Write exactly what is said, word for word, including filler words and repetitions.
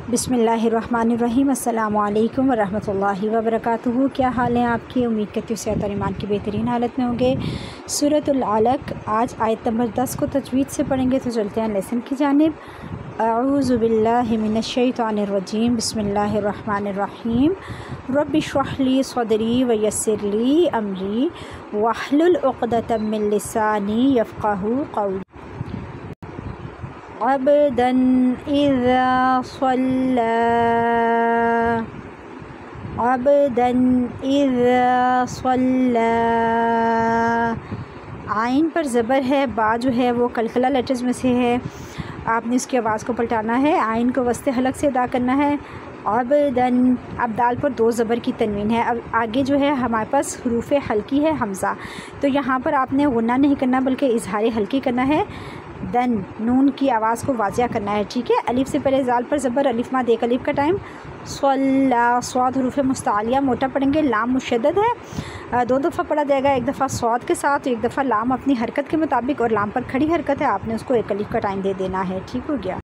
बिस्मिल्लाहिर्रहमानिर्रहीम। अस्सलामु अलैकुम वरहमतुल्लाहि वबरकातुहू। क्या हाल है आपकी? उम्मीद करती हूँ सेहत और ईमान की बेहतरीन हालत में होंगे। सूरतुल अलक़ आज आयत नंबर दस को तजवीद से पढ़ेंगे, तो चलते हैं लेसन की जानिब। अऊज़ु बिल्लाहि मिनश शैतानिर रजीम। बिस्मिल्लाहिर्रहमानिर्रहीम। रब्बि इश्रह ली सदरी व यस्सिर ली अमरी वहलुल उक़दतम मिन लिसानी यफ़क़हू क़ौली। अबदन इज़ा सल्ला अबदन इज़ा सल्ला। आइन पर ज़बर है, बा जो है वो कलकला लेटर्स में से है। आपने इसकी आवाज़ को पलटाना है, आइन को वस्ते हलक से अदा करना है। अबदन, अब दाल पर दो ज़बर की तनवीन है। अब आगे जो है हमारे पास हरूफ हल्की है हमज़ा, तो यहाँ पर आपने गुन्ना नहीं करना बल्कि इजहार हल्की करना है। दन, नून की आवाज़ को वाजिया करना है, ठीक है। अलिफ से पहले जाल पर ज़बर, अलिफ माद एक अलिफ का टाइम। स्वल्ला, स्वाद हरूफ मुस्तालिया मोटा पढ़ेंगे, लाम मुशद्दद है। दो दफ़ा पढ़ा जाएगा, एक दफ़ा स्वाद के साथ, एक दफ़ा लाम अपनी हरकत के मुताबिक, और लाम पर खड़ी हरकत है, आपने उसको एक अलिफ का टाइम दे देना है। ठीक हो गया।